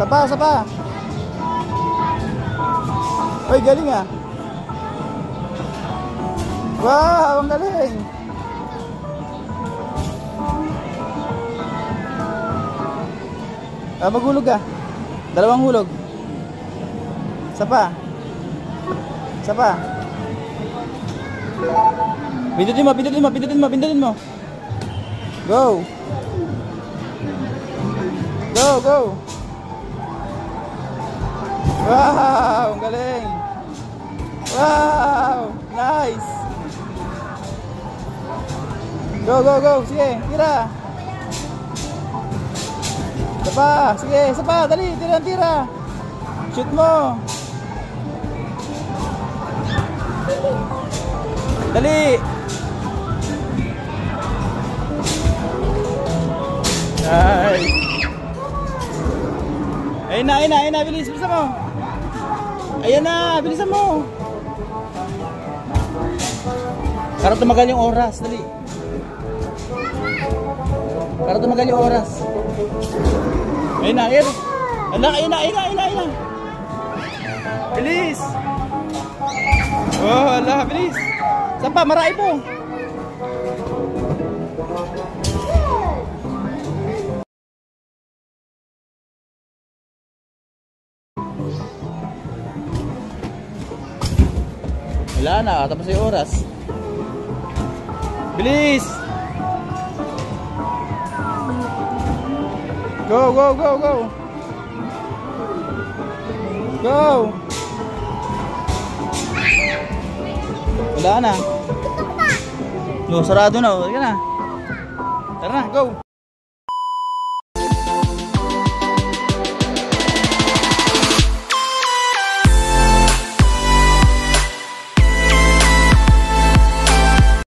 Sapa, sapa. Uy, galing ah. Wow, ang galing. Maghulog ka. Dalawang hulog. Sapa. Sapa. Pindutin mo, pindutin mo, pindutin mo, pindutin mo. Go. Go, go. Wow, ang galing. Wow, nice. Go, go, go. Sige, tira. Sapa, sige, sapa, dali, tira, tira. Shoot mo. Dali. Nice. Ayun na, ayun na, ayun na, bilis, bilisan mo. Ayan na, bilisan mo. Para tumagal yung oras, dali. Para tumagal yung oras. Ayun na, ayun. Ayun na, ayun na, ayun na, ayun na, ayun na. Bilis. Oh, ala, bilis. Sapa, maray po. Wala na, tapos yung oras. Bilis. Go, go, go, go. Go. Wala na. No, sarado na. Tara na, go.